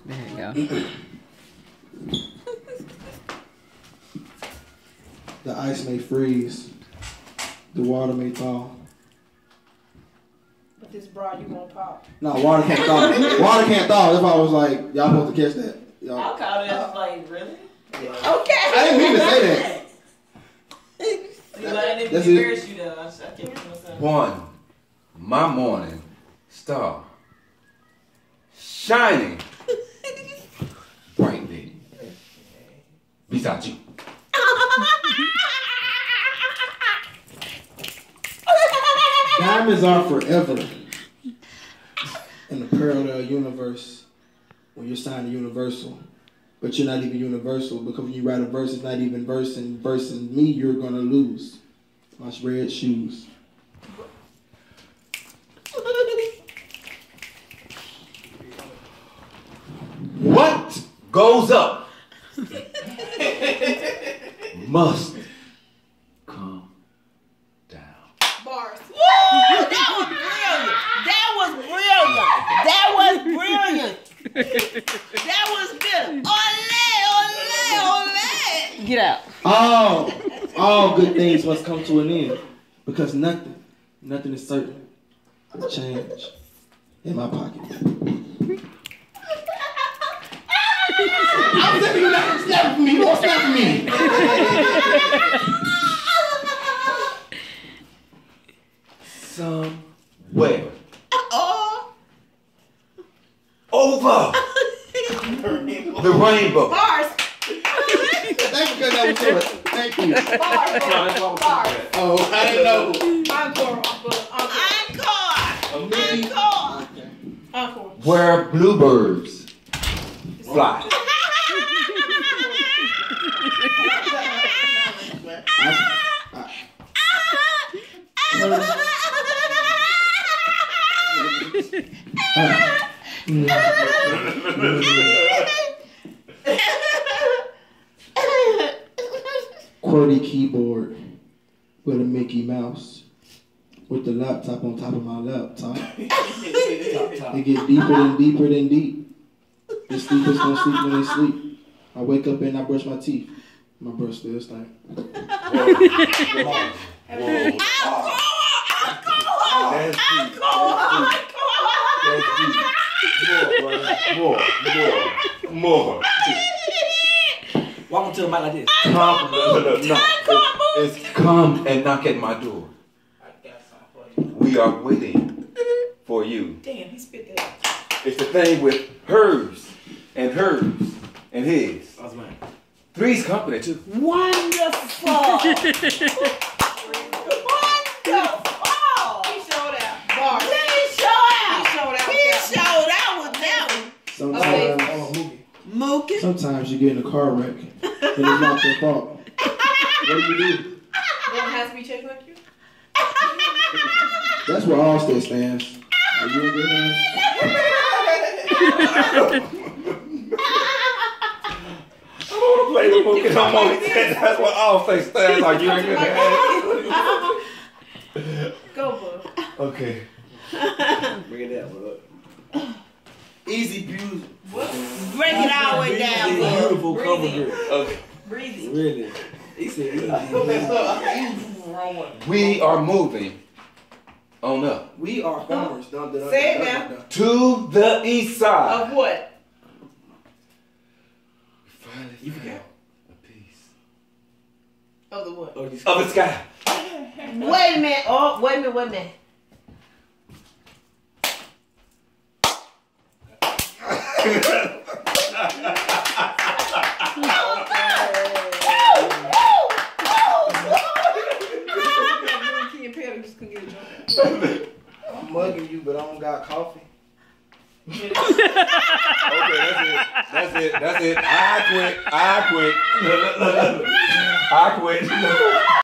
There you go. The ice may freeze. The water may thaw. But this bra, you won't pop. No, water can't thaw. Water can't thaw. That's why I was like, y'all supposed to catch that. Y'all. I'll call that like, really? Okay. I didn't mean to say that. See, I didn't That's embarrass you though. I can't do myself. One, my morning star, shining brightly beside you. Diamonds are forever in the parallel universe when you're signed to Universal. But you're not even universal because when you write a verse, it's not even versing me, you're gonna lose. Watch red shoes. What goes up must come down. Bars. Woo! That was brilliant. That was brilliant. That was good. Ole! Get out. All good things must come to an end because nothing is certain. Change in my pocket. I'm telling you not to snap me. Don't snap me. Somewhere over the rainbow. Bars. Thank you, because that was good. Thank you. Bars. Oh, I didn't know. Encore. Where bluebirds fly. QWERTY keyboard with a Mickey Mouse with the laptop on top of my laptop. It get deeper and deeper than deep. The sleepers don't sleep when they sleep. I wake up and I brush my teeth. My brush still stink. More. Walk into a mic like this. Come, it's come and knock at my door. We are waiting for you. Damn, he spit that. It's the thing with hers and his. That's mine. Three's company too. Wonderful. Wonderful. He showed out. Bars. He showed out. He showed out. He showed out with that Okay. Sometimes you get in a car wreck and it's not your fault. What do you do? Don't have to be checked like you. That's where Allstate stands. Are you in good hands? I don't want to play the movie no more. That's what all say stands. Are you in good hands? Go, bud. Okay. Bring it down, bro. Easy views. Break it all the way down, bud. Beautiful cover girl. Okay. Breezy. Really. He said easy. Wrong one. We are moving on up We are farmers. Say it now. to the east side. Of what? Finally You forgot. a piece Of the what? Oh, you of the sky. Wait a minute. Oh, wait a minute. Key and Peter just couldn't get a joke. I'm mugging you, but I don't got coffee. Okay, that's it. I quit. I quit.